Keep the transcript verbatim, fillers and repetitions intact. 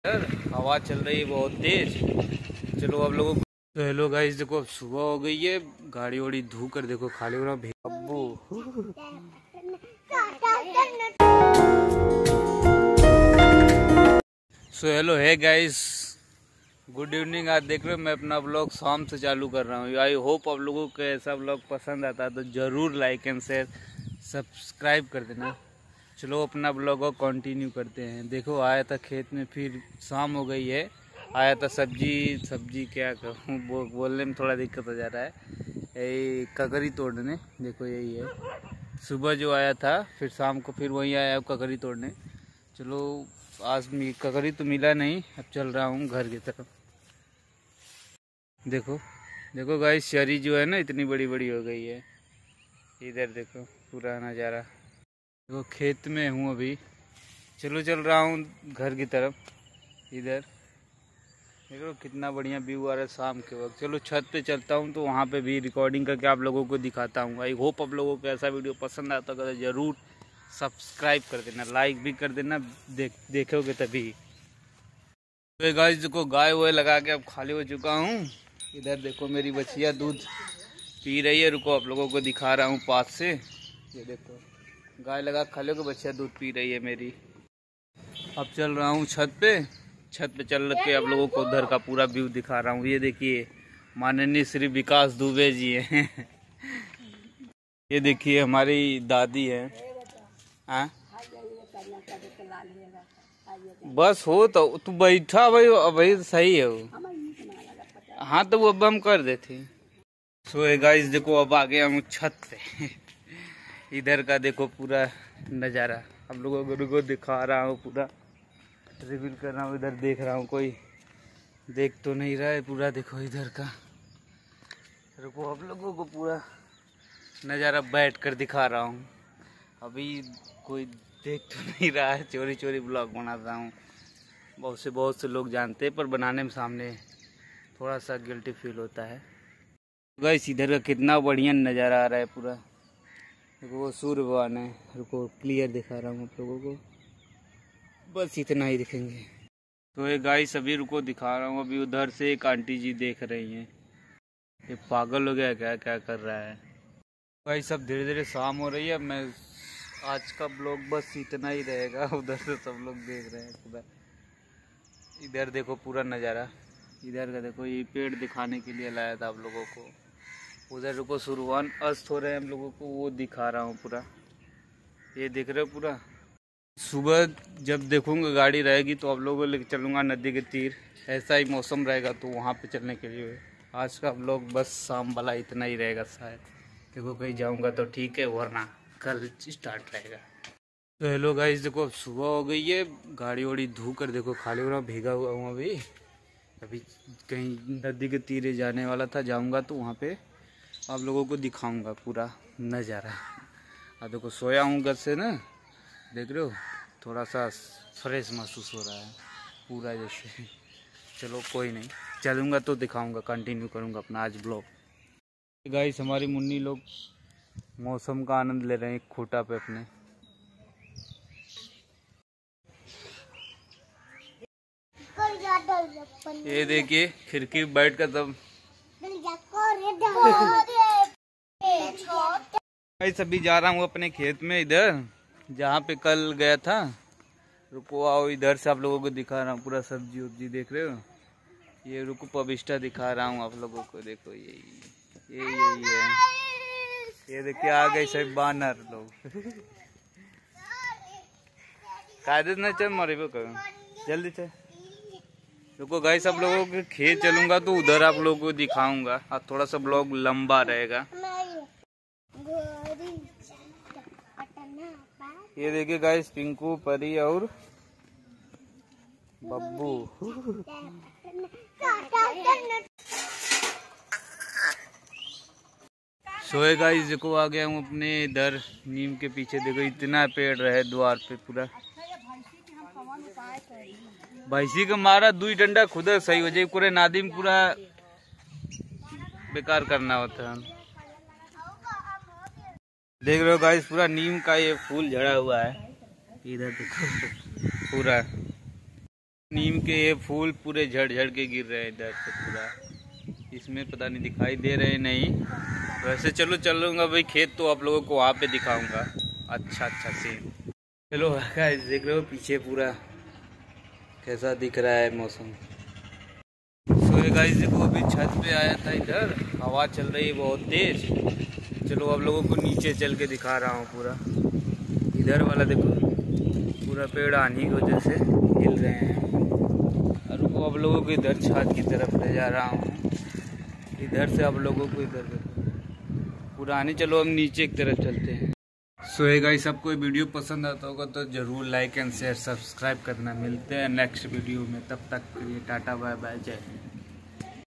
हवा चल रही है बहुत तेज। चलो अब लोगों तो हेलो गाइस, देखो अब सुबह हो गई है, गाड़ी वाड़ी धो कर देखो खाली हो रहा अब्बू। सो हेलो है गाइस, गुड इवनिंग। आज देख रहे हो मैं अपना ब्लॉग शाम से चालू कर रहा हूँ। आई होप आप लोगों को ऐसा ब्लॉग पसंद आता है तो ज़रूर लाइक एंड शेयर सब्सक्राइब कर देना। चलो अपना ब्लॉग को कंटिन्यू करते हैं। देखो आया था खेत में, फिर शाम हो गई है, आया था सब्जी सब्जी क्या कहूँ, वो बोलने में थोड़ा दिक्कत हो जा रहा है, यही ककड़ी तोड़ने। देखो यही है, सुबह जो आया था फिर शाम को फिर वहीं आया ककड़ी तोड़ने। चलो आज ककड़ी तो मिला नहीं, अब चल रहा हूँ घर की तरफ। देखो देखो गाइस, शरी जो है ना इतनी बड़ी बड़ी हो गई है। इधर देखो पूरा नज़ारा। देखो खेत में हूँ अभी, चलो चल रहा हूँ घर की तरफ। इधर देखो कितना बढ़िया व्यू आ रहा है शाम के वक्त। चलो छत पे चलता हूँ तो वहाँ पे भी रिकॉर्डिंग करके आप लोगों को दिखाता हूँ। आई होप आप लोगों को ऐसा वीडियो पसंद आता होगा तो ज़रूर सब्सक्राइब कर देना, लाइक भी कर देना, देख देखोगे तभी। तो गाइस देखो गाय वाय लगा के अब खाली हो चुका हूँ। इधर देखो मेरी बच्चियाँ दूध पी रही है, रुको आप लोगों को दिखा रहा हूँ पास से। ये देखो गाय लगा खाली हो के बच्चियाँ दूध पी रही है मेरी। अब चल रहा हूँ छत पे, छत पे चल के आप लोगों को उधर का पूरा व्यू दिखा रहा हूँ। ये देखिए माननीय श्री विकास दुबे जी हैं। ये देखिए हमारी दादी है। हाँ बस हो तो तू बैठा भाई, भाई सही है वो। हाँ तो वो अब हम कर देते। सो गाइस देखो अब आ गया हूँ छत पे। इधर का देखो पूरा नज़ारा आप लोगों को दिखा रहा हूँ, पूरा रिवील कर रहा हूँ। इधर देख रहा हूँ कोई देख तो नहीं रहा है, पूरा देखो इधर का। रुको आप लोगों को पूरा नज़ारा बैठ कर दिखा रहा हूँ। अभी कोई देख तो नहीं रहा है, चोरी चोरी ब्लॉग बनाता हूँ। बहुत से बहुत से लोग जानते हैं, पर बनाने में सामने थोड़ा सा गिल्टी फील होता है। गाइस इधर का कितना बढ़िया नज़ारा आ रहा है पूरा। देखो वो सूर्य भगवान है, रुको क्लियर दिखा रहा हूँ आप लोगों को, बस इतना ही दिखेंगे। तो ये गाइस अभी रुको दिखा रहा हूँ। अभी उधर से एक आंटी जी देख रही हैं, ये पागल हो गया क्या क्या कर रहा है। भाई सब धीरे धीरे शाम हो रही है। मैं आज का ब्लॉग बस इतना ही रहेगा। उधर से सब लोग देख रहे हैं पूरा। इधर देखो पूरा नज़ारा, इधर का देखो, ये पेड़ दिखाने के लिए लाया था आप लोगों को। उधर रुको सूर्यवान अस्त हो रहे हैं हम लोगों को, वो दिखा रहा हूँ पूरा। ये देख रहे हो पूरा। सुबह जब देखूंगा गाड़ी रहेगी तो आप लोगों को लेकर चलूँगा नदी के तीर। ऐसा ही मौसम रहेगा तो वहाँ पे चलने के लिए। आज का ब्लॉग बस शाम वाला इतना ही रहेगा शायद। देखो कहीं जाऊँगा तो ठीक है, वरना कल स्टार्ट रहेगा। तो हेलो गाइस देखो अब सुबह हो गई है, गाड़ी वाड़ी धो कर देखो खाली हो रहा, भीगा हुआ हूँ अभी। अभी कहीं नदी के तीरे जाने वाला था, जाऊँगा तो वहाँ पे आप लोगों को दिखाऊँगा पूरा नज़ारा। अब देखो सोया हूँ घर से ना, देख रहे हो थोड़ा सा फ्रेश महसूस हो रहा है पूरा जैसे। चलो कोई नहीं, चलूँगा तो दिखाऊंगा, कंटिन्यू करूँगा अपना आज ब्लॉग। गाइस हमारी मुन्नी लोग मौसम का आनंद ले रहे हैं खूटा पे अपने। ये देखिए खिड़की बैठ कर तब गाइस अभी जा रहा हूँ अपने खेत में, इधर जहाँ पे कल गया था। रुको आओ इधर से आप लोगों को दिखा रहा हूँ पूरा सब्जी उब्जी देख रहे हो। ये रुको पविष्टा दिखा रहा हूँ आप लोगों को, देखो यही ये यही है। ये देखिए आ गए सब बानर लोग। कायदे न चल मरे जल्दी चल। रुको गाइस आप लोगों के खेत चलूंगा तो उधर आप लोगों को दिखाऊंगा। अब थोड़ा सा ब्लॉग लंबा रहेगा। ये देखिए गाइस पिंकू, परी और बब्बू। सोए गाइस देखो आ गया हूँ अपने इधर नीम के पीछे। देखो इतना पेड़ रहे द्वार पे पूरा। भैंसी का मारा दुई डंडा खुद सही हो जाए, पूरे नादिम पूरा बेकार करना होता है। देख रहे हो गाइस पूरा नीम का ये फूल झड़ा हुआ है, इधर देखो पूरा। नीम के ये फूल पूरे झड़ झड़ के गिर रहे हैं इधर से पूरा। इसमें पता नहीं दिखाई दे रहे नहीं। वैसे चलो चलूँगा भाई खेत, तो आप लोगों को वहाँ पे दिखाऊंगा। अच्छा अच्छा सीन। चलो गाइस देख रहे हो पीछे पूरा कैसा दिख रहा है मौसम। सो गाइस देखो अभी छत पे आया था इधर, हवा चल रही है बहुत तेज। चलो आप लोगों को नीचे चल के दिखा रहा हूँ पूरा। इधर वाला देखो पूरा पेड़ आने की वजह से हिल रहे हैं। और वो आप लोगों को इधर छत की तरफ ले जा रहा हूँ। इधर से आप लोगों को इधर देखो पुरानी। चलो हम नीचे की तरफ चलते हैं। सो so, गाइस सबको वीडियो पसंद आता होगा तो ज़रूर लाइक एंड शेयर सब्सक्राइब करना। मिलते हैं नेक्स्ट वीडियो में, तब तक के लिए टाटा बाय बाय जय हिंद।